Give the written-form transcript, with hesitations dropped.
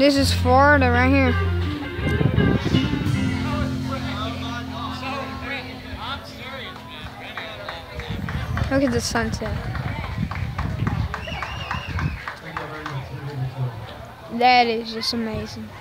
This is Florida right here. Look at the sunset. That is just amazing.